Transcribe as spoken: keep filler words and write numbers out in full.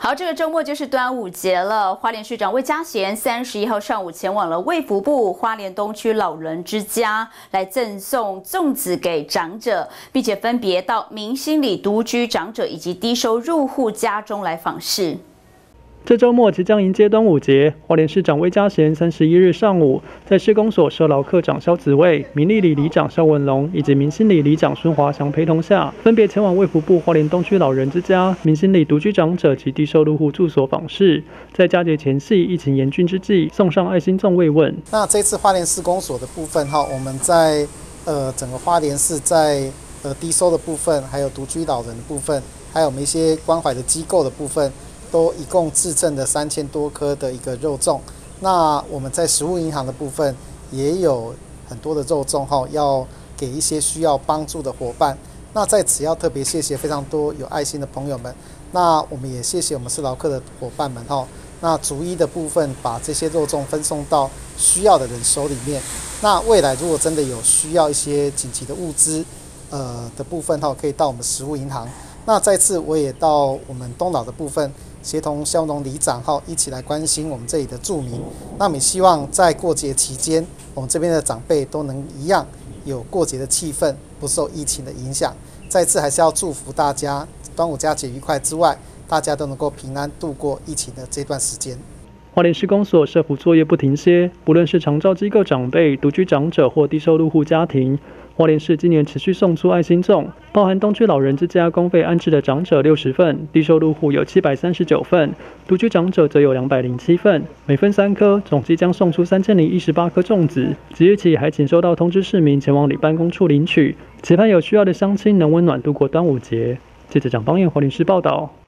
好，这个周末就是端午节了。花莲市长魏家贤三十一号上午前往了卫福部花莲东区老人之家，来赠送粽子给长者，并且分别到明兴里独居长者以及低收入户家中来访视。 这周末即将迎接端午节，花莲市长魏家贤三十一日上午在市公所社劳科长萧子卫、民力里里长萧文龙以及明兴里里长孙华祥陪同下，分别前往卫福部花莲东区老人之家、明兴里独居长者及低收入户住所访视。在佳节前夕，疫情严峻之际，送上爱心粽慰问。 那这次花莲市公所的部分哈，我们在呃整个花莲市在呃低收的部分，还有独居老人的部分，还有我们一些关怀的机构的部分。 都一共制赠的三千多颗的一个肉粽，那我们在食物银行的部分也有很多的肉粽哈，要给一些需要帮助的伙伴。那在此要特别谢谢非常多有爱心的朋友们，那我们也谢谢我们社劳科的伙伴们哈。那逐一的部分把这些肉粽分送到需要的人手里面。那未来如果真的有需要一些紧急的物资，呃的部分哈，可以到我们食物银行。那再次我也到我们东老的部分。 协同萧农里长哈一起来关心我们这里的住民，那我们希望在过节期间，我们这边的长辈都能一样有过节的气氛，不受疫情的影响。再次还是要祝福大家端午佳节愉快之外，大家都能够平安度过疫情的这段时间。 花莲市公所社福作业不停歇，不论是长照机构长辈、独居长者或低收入户家庭。 花莲市今年持续送出爱心粽，包含东区老人之家公费安置的长者六十份，低收入户有七百三十九份，独居长者则有两百零七份，每份三颗，总计将送出三千零一十八颗粽子。即日起还请收到通知市民前往里办公处领取，期盼有需要的乡亲能温暖度过端午节。记者蒋邦彦花莲市报道。